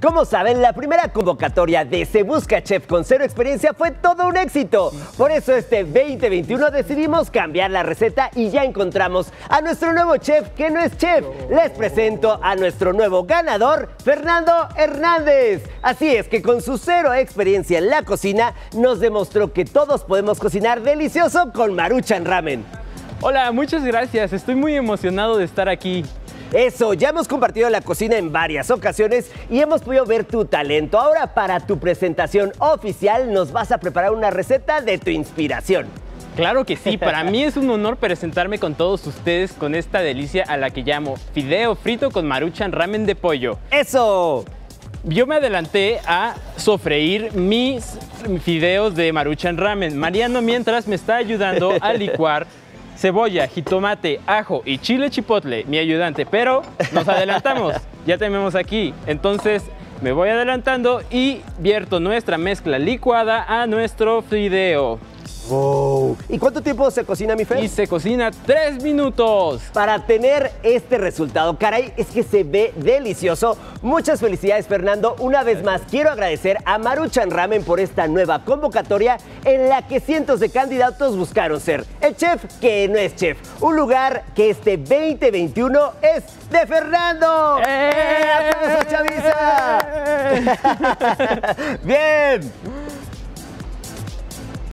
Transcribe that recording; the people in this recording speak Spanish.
Como saben, la primera convocatoria de Se Busca Chef con cero experiencia fue todo un éxito. Por eso este 2021 decidimos cambiar la receta y ya encontramos a nuestro nuevo chef que no es chef. Les presento a nuestro nuevo ganador, Fernando Hernández. Así es que con su cero experiencia en la cocina nos demostró que todos podemos cocinar delicioso con Maruchan Ramen. Hola, muchas gracias. Estoy muy emocionado de estar aquí. Eso, ya hemos compartido la cocina en varias ocasiones y hemos podido ver tu talento. Ahora para tu presentación oficial nos vas a preparar una receta de tu inspiración. Claro que sí, para mí es un honor presentarme con todos ustedes con esta delicia a la que llamo fideo frito con Maruchan Ramen de pollo. ¡Eso! Yo me adelanté a sofreír mis fideos de Maruchan Ramen. Mariano mientras me está ayudando a licuar cebolla, jitomate, ajo y chile chipotle, mi ayudante, pero nos adelantamos, ya tenemos aquí. Entonces me voy adelantando y vierto nuestra mezcla licuada a nuestro fideo. Wow. ¿Y cuánto tiempo se cocina, mi Fer? Y se cocina 3 minutos. Para tener este resultado, caray, es que se ve delicioso. Muchas felicidades, Fernando. Una vez más, quiero agradecer a Maruchan Ramen por esta nueva convocatoria en la que cientos de candidatos buscaron ser el chef que no es chef. Un lugar que este 2021 es de Fernando. ¡Aplausos, Chavisa! ¡Bien!